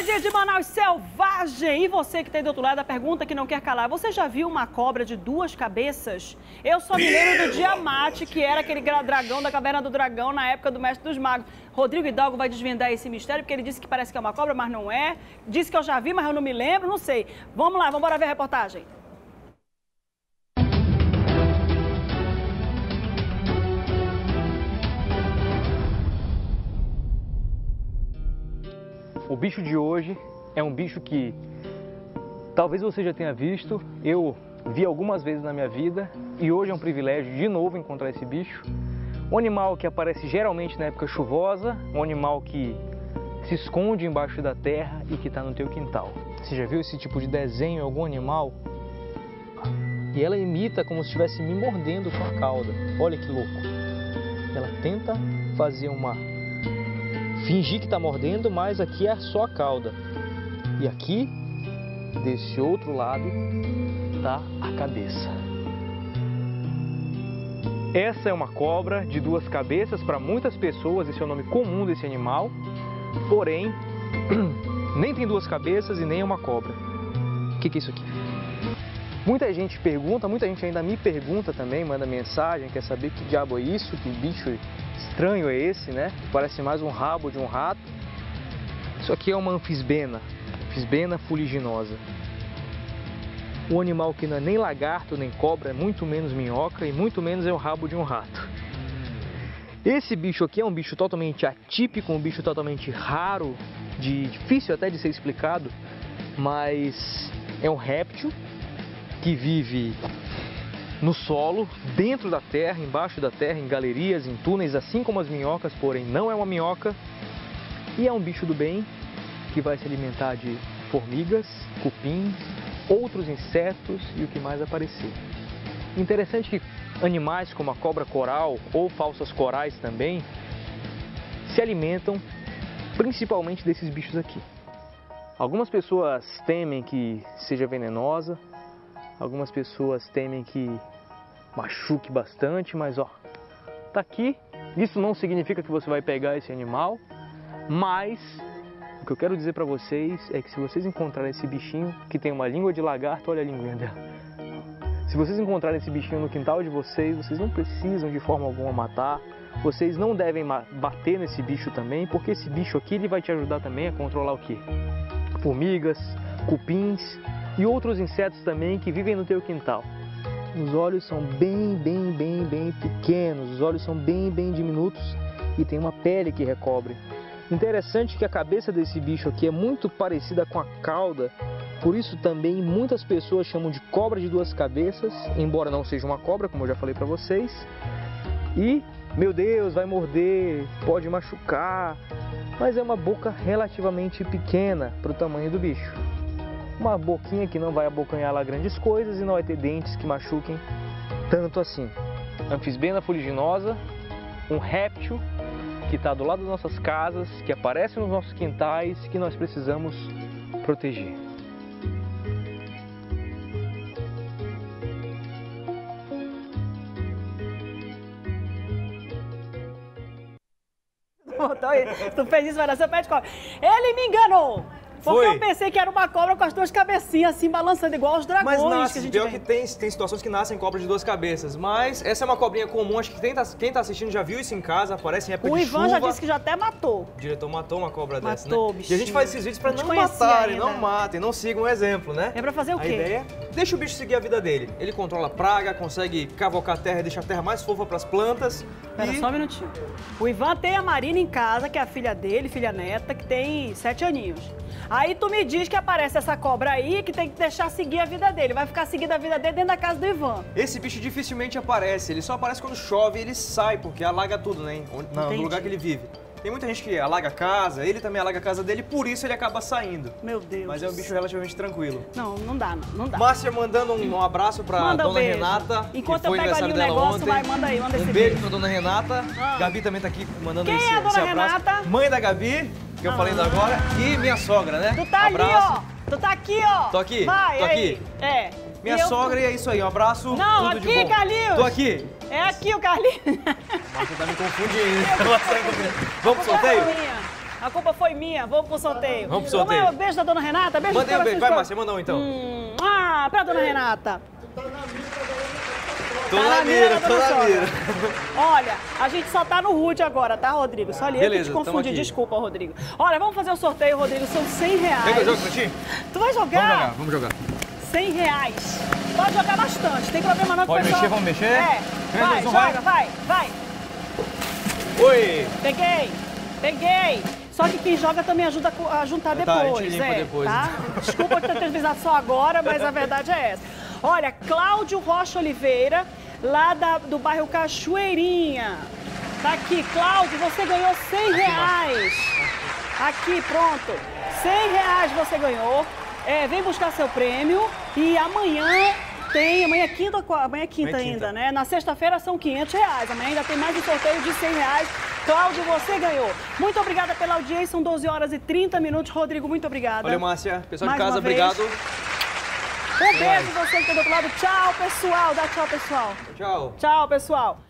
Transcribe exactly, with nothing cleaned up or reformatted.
dia de Manaus selvagem! E você que está aí do outro lado, a pergunta que não quer calar. Você já viu uma cobra de duas cabeças? Eu só me lembro do Diamante, que era aquele dragão da Caverna do Dragão na época do Mestre dos Magos. Rodrigo Hidalgo vai desvendar esse mistério, porque ele disse que parece que é uma cobra, mas não é. Disse que eu já vi, mas eu não me lembro, não sei. Vamos lá, vamos embora ver a reportagem. O bicho de hoje é um bicho que talvez você já tenha visto, eu vi algumas vezes na minha vida e hoje é um privilégio de novo encontrar esse bicho. Um animal que aparece geralmente na época chuvosa, um animal que se esconde embaixo da terra e que está no teu quintal. Você já viu esse tipo de desenho em algum animal? E ela imita como se estivesse me mordendo com a cauda. Olha que louco! Ela tenta fazer uma... fingir que está mordendo, mas aqui é só a cauda. E aqui, desse outro lado, está a cabeça. Essa é uma cobra de duas cabeças. Para muitas pessoas, esse é o nome comum desse animal. Porém, nem tem duas cabeças e nem é uma cobra. O que, que é isso aqui? Muita gente pergunta, muita gente ainda me pergunta também, manda mensagem, quer saber que diabo é isso, que bicho estranho é esse, né? Parece mais um rabo de um rato. Isso aqui é uma anfisbena, anfisbena fuliginosa. Um animal que não é nem lagarto, nem cobra, muito menos minhoca e muito menos é o rabo de um rato. Esse bicho aqui é um bicho totalmente atípico, um bicho totalmente raro, de, difícil até de ser explicado, mas é um réptil que vive no solo, dentro da terra, embaixo da terra, em galerias, em túneis, assim como as minhocas, porém não é uma minhoca. E é um bicho do bem que vai se alimentar de formigas, cupins, outros insetos e o que mais aparecer. Interessante que animais como a cobra coral ou falsas corais também se alimentam principalmente desses bichos aqui. Algumas pessoas temem que seja venenosa, algumas pessoas temem que machuque bastante, mas ó, tá aqui. Isso não significa que você vai pegar esse animal, mas o que eu quero dizer para vocês é que se vocês encontrarem esse bichinho que tem uma língua de lagarto, olha a linguinha dela. Se vocês encontrarem esse bichinho no quintal de vocês, vocês não precisam de forma alguma matar. Vocês não devem bater nesse bicho também, porque esse bicho aqui ele vai te ajudar também a controlar o quê? Formigas, cupins e outros insetos também que vivem no teu quintal. Os olhos são bem, bem, bem, bem pequenos, os olhos são bem, bem diminutos e tem uma pele que recobre. Interessante que a cabeça desse bicho aqui é muito parecida com a cauda, por isso também muitas pessoas chamam de cobra de duas cabeças, embora não seja uma cobra, como eu já falei para vocês. E, meu Deus, vai morder, pode machucar, mas é uma boca relativamente pequena para o tamanho do bicho. Uma boquinha que não vai abocanhar lá grandes coisas e não vai ter dentes que machuquem tanto assim. Anfisbena fuliginosa, um réptil que está do lado das nossas casas, que aparece nos nossos quintais, que nós precisamos proteger. Tu fez isso, vai nascer pé de cobra. Ele me enganou! Porque Foi. eu pensei que era uma cobra com as duas cabecinhas assim, balançando igual os dragões. Mas nasce, que a gente pior vê. que tem, tem situações que nascem cobras de duas cabeças. Mas essa é uma cobrinha comum, acho que quem tá, quem tá assistindo já viu isso em casa, aparece em época O de Ivan chuva. já disse que já até matou. O diretor matou uma cobra Matou, dessa, né? bichinho. E a gente faz esses vídeos pra Não te não conhecia matarem, ainda. não matem, não sigam o exemplo, né? É pra fazer o A quê? ideia é deixa o bicho seguir a vida dele. Ele controla a praga, consegue cavocar a terra, deixa a terra mais fofa pras plantas. Pera e... só um minutinho. O Ivan tem a Marina em casa, que é a filha dele, filha neta, que tem sete aninhos. Aí tu me diz que aparece essa cobra aí, que tem que deixar seguir a vida dele. Vai ficar seguindo a vida dele dentro da casa do Ivan. Esse bicho dificilmente aparece, ele só aparece quando chove e ele sai, porque alaga tudo, né? No, no lugar que ele vive. Tem muita gente que alaga a casa, ele também alaga a casa dele, por isso ele acaba saindo. Meu Deus. Mas é um bicho relativamente tranquilo. Não, não dá, não, não dá. Márcia mandando um, um abraço pra Manda um dona beijo. Renata. Enquanto que foi eu pego ali aniversário o dela negócio, ontem. vai, manda aí, manda Um esse beijo beijo. pra dona Renata. Ah. Gabi também tá aqui mandando Quem esse, é a dona esse abraço. Renata? Mãe da Gabi, que eu falei ainda agora, e minha sogra, né? Tu tá abraço. ali, ó. Tu tá aqui, ó. Tô aqui, Vai, tô aí. aqui. É. Minha E eu- sogra, e é isso aí, um abraço. Não, tudo de aqui, bom. Carlinhos. Tô aqui. É aqui o Carlinhos. Você tá me confundindo. Vamos pro sorteio? A culpa foi minha. Vamos pro sorteio. Vamos pro sorteio. Vamos, beijo da dona Renata. Beijo Mandei um beijo. Vai, Márcia, manda um então. Hum, ah, pra dona Renata. Tô na mira, tô na mira. Olha, a gente só tá no Rude agora, tá, Rodrigo? Só ali Beleza, eu te confundi. Desculpa, Rodrigo. Olha, vamos fazer o sorteio, Rodrigo. São cem reais. Quer que eu jogue pra ti? Tu vai jogar? Vamos jogar, vamos jogar. cem reais. Pode jogar bastante. Tem problema não que o Pode pessoal... mexer, vamos mexer? É. Vai, joga, vai, vai. Oi! Peguei, peguei. Só que quem joga também ajuda a juntar depois, tá, a gente limpa é, depois. Tá? Desculpa ter televisado só agora, mas a verdade é essa. Olha, Cláudio Rocha Oliveira, lá da, do bairro Cachoeirinha. Tá aqui, Cláudio, você ganhou cem reais. Aqui, pronto. cem reais você ganhou. É, vem buscar seu prêmio e amanhã tem, amanhã é quinta, amanhã é quinta amanhã é ainda, quinta. né? Na sexta-feira são quinhentos reais. Amanhã ainda tem mais um sorteio de cem reais. Cláudio, você ganhou. Muito obrigada pela audiência, são doze horas e trinta minutos. Rodrigo, muito obrigada. Valeu, Márcia. Pessoal Mais de casa, uma vez. obrigado. Um beijo você que está do outro lado. Tchau, pessoal. Dá tchau, pessoal. Tchau. Tchau, pessoal.